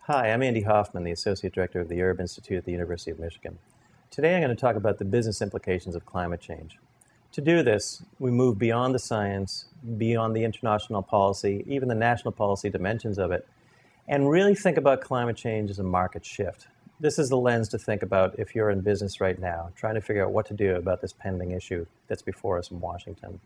Hi, I'm Andy Hoffman, the Associate Director of the Urb Institute at the University of Michigan. Today I'm going to talk about the business implications of climate change. To do this, we move beyond the science, beyond the international policy, even the national policy dimensions of it, and really think about climate change as a market shift. This is the lens to think about if you're in business right now, trying to figure out what to do about this pending issue that's before us in Washington.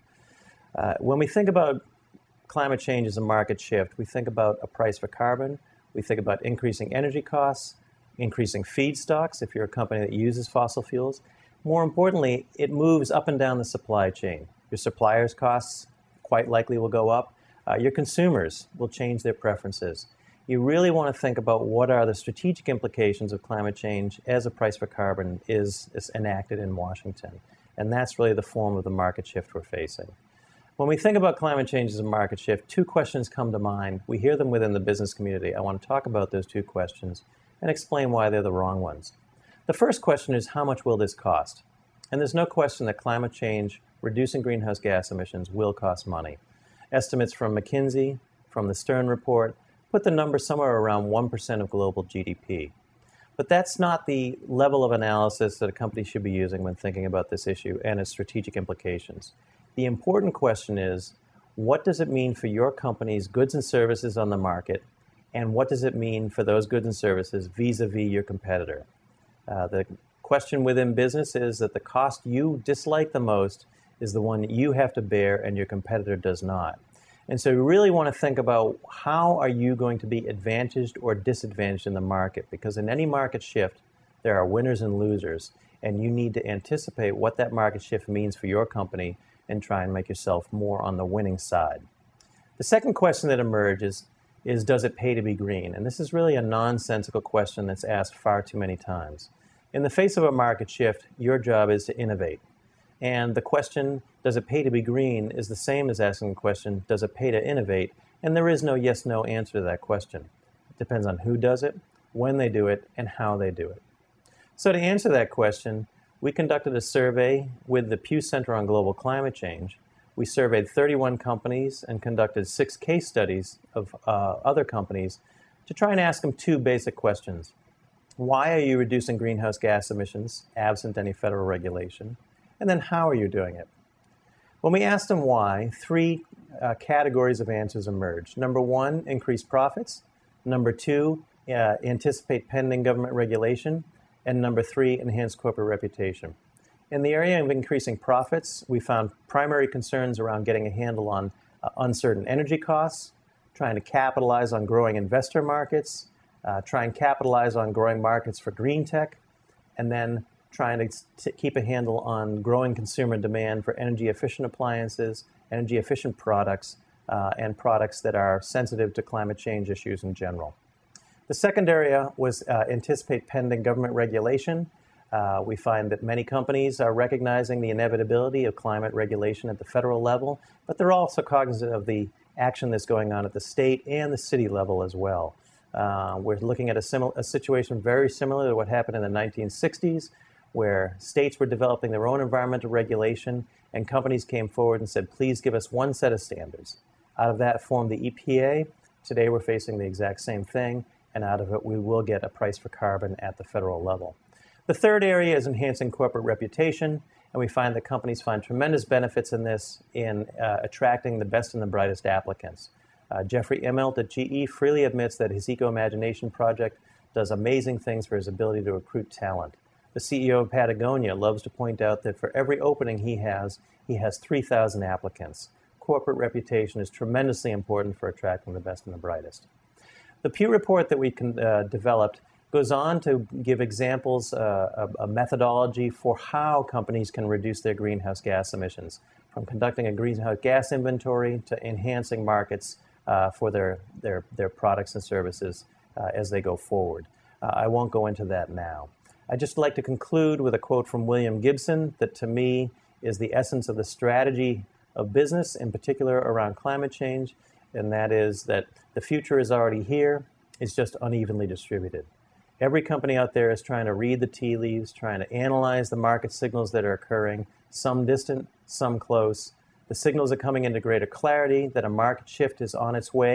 When we think about climate change as a market shift, we think about a price for carbon. We think about increasing energy costs, increasing feedstocks if you're a company that uses fossil fuels. More importantly, it moves up and down the supply chain. Your suppliers' costs quite likely will go up. Your consumers will change their preferences. You really want to think about what are the strategic implications of climate change as a price for carbon is enacted in Washington. And that's really the form of the market shift we're facing. When we think about climate change as a market shift, two questions come to mind. We hear them within the business community. I want to talk about those two questions and explain why they're the wrong ones. The first question is, how much will this cost? And there's no question that climate change, reducing greenhouse gas emissions, will cost money. Estimates from McKinsey, from the Stern report, put the number somewhere around 1% of global GDP. But that's not the level of analysis that a company should be using when thinking about this issue and its strategic implications. The important question is, what does it mean for your company's goods and services on the market, and what does it mean for those goods and services vis-a-vis your competitor? The question within business is that the cost you dislike the most is the one that you have to bear and your competitor does not. And so you really want to think about how are you going to be advantaged or disadvantaged in the market, because in any market shift, there are winners and losers, and you need to anticipate what that market shift means for your company and try and make yourself more on the winning side. The second question that emerges is, does it pay to be green? And this is really a nonsensical question that's asked far too many times. In the face of a market shift, your job is to innovate. And the question, does it pay to be green, is the same as asking the question, does it pay to innovate? And there is no yes-no answer to that question. It depends on who does it, when they do it, and how they do it. So to answer that question, we conducted a survey with the Pew Center on Global Climate Change. We surveyed 31 companies and conducted 6 case studies of other companies to try and ask them 2 basic questions. Why are you reducing greenhouse gas emissions absent any federal regulation? And then how are you doing it? When we asked them why, 3 categories of answers emerged. Number 1, increase profits. Number 2, anticipate pending government regulation. And number 3, enhance corporate reputation. In the area of increasing profits, we found primary concerns around getting a handle on uncertain energy costs, trying to capitalize on growing investor markets, try and capitalize on growing markets for green tech, and then trying to keep a handle on growing consumer demand for energy-efficient appliances, energy-efficient products, and products that are sensitive to climate change issues in general. The second area was anticipate pending government regulation. We find that many companies are recognizing the inevitability of climate regulation at the federal level, but they're also cognizant of the action that's going on at the state and the city level as well. We're looking at a situation very similar to what happened in the 1960s, where states were developing their own environmental regulation, and companies came forward and said, please give us one set of standards. Out of that formed the EPA. Today we're facing the exact same thing, and out of it we will get a price for carbon at the federal level. The third area is enhancing corporate reputation, and we find that companies find tremendous benefits in this in attracting the best and the brightest applicants. Jeffrey Immelt at GE freely admits that his Eco-Imagination project does amazing things for his ability to recruit talent. The CEO of Patagonia loves to point out that for every opening he has 3,000 applicants. Corporate reputation is tremendously important for attracting the best and the brightest. The Pew report that we developed goes on to give examples, a methodology for how companies can reduce their greenhouse gas emissions, from conducting a greenhouse gas inventory to enhancing markets for their products and services as they go forward. I won't go into that now. I'd just like to conclude with a quote from William Gibson that to me is the essence of the strategy of business, in particular around climate change, and that is that the future is already here, it's just unevenly distributed. Every company out there is trying to read the tea leaves, trying to analyze the market signals that are occurring, some distant, some close. The signals are coming into greater clarity that a market shift is on its way,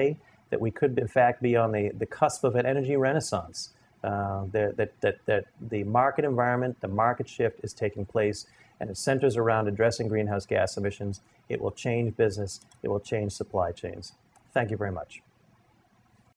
that we could, in fact, be on the cusp of an energy renaissance. That the market environment, the market shift is taking place, and it centers around addressing greenhouse gas emissions. It will change business. It will change supply chains. Thank you very much.